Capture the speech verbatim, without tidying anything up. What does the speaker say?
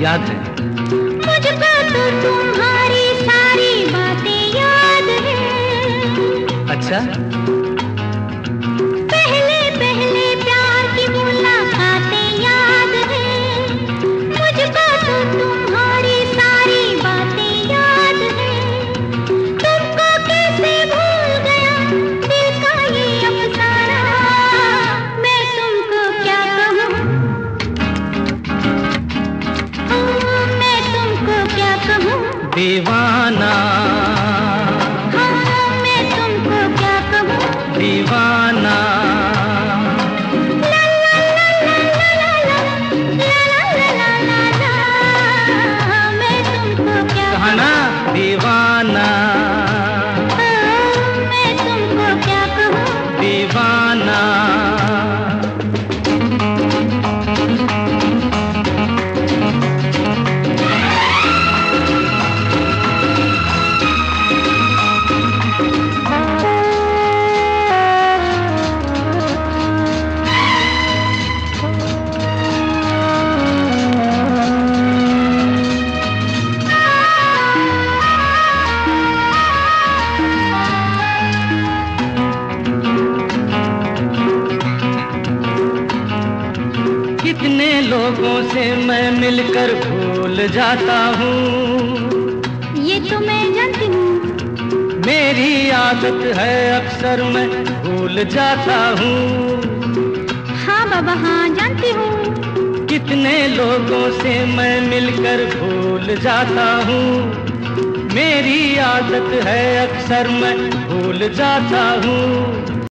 याद है। मुझको तो तुम्हारी सारी बातें याद है। अच्छा, पहले पहले प्यार की मुलाकातें याद है। मुझको तो तुम्हारी सारी बातें याद है। तुमको कैसे भूल गया दिल का ये अफसाना, मैं तुमको क्या कहूँ, मैं तुमको क्या कहूँ। दीवाना, हाँ मैं तुमको क्या कहूँ। दीवाना, ला ला ला ला ला ला ला ला ला ला, मैं तुमको क्या कहा ना दीवाना, कहूँ, मैं तुमको क्या कहूँ। दीवाना। कितने लोगों से मैं मिलकर भूल जाता हूँ, ये तो मैं जानती हूँ। मेरी आदत है अक्सर मैं भूल जाता हूँ। हाँ बाबा हाँ जानती हूँ। कितने लोगों से मैं मिलकर भूल जाता हूँ, मेरी आदत है अक्सर मैं भूल जाता हूँ।